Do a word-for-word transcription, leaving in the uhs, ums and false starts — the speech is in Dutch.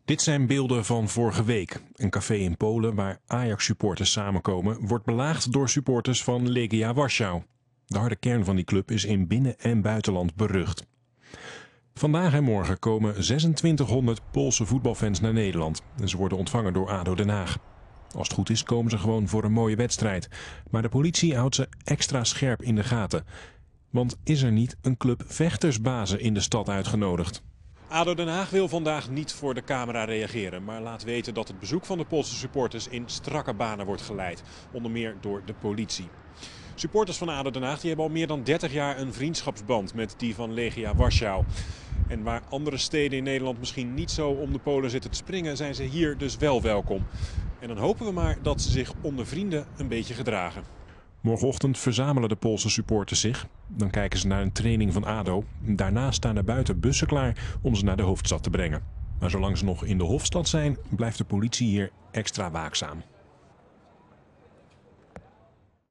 Dit zijn beelden van vorige week. Een café in Polen waar Ajax-supporters samenkomen wordt belaagd door supporters van Legia Warschau. De harde kern van die club is in binnen- en buitenland berucht. Vandaag en morgen komen zesentwintighonderd Poolse voetbalfans naar Nederland. En ze worden ontvangen door ADO Den Haag. Als het goed is komen ze gewoon voor een mooie wedstrijd. Maar de politie houdt ze extra scherp in de gaten. Want is er niet een club vechtersbazen in de stad uitgenodigd? ADO Den Haag wil vandaag niet voor de camera reageren, maar laat weten dat het bezoek van de Poolse supporters in strakke banen wordt geleid. Onder meer door de politie. Supporters van ADO Den Haag die hebben al meer dan dertig jaar een vriendschapsband met die van Legia Warschau. En waar andere steden in Nederland misschien niet zo om de Polen zitten te springen, zijn ze hier dus wel welkom. En dan hopen we maar dat ze zich onder vrienden een beetje gedragen. Morgenochtend verzamelen de Poolse supporters zich. Dan kijken ze naar een training van ADO. Daarna staan er buiten bussen klaar om ze naar de hoofdstad te brengen. Maar zolang ze nog in de hoofdstad zijn, blijft de politie hier extra waakzaam.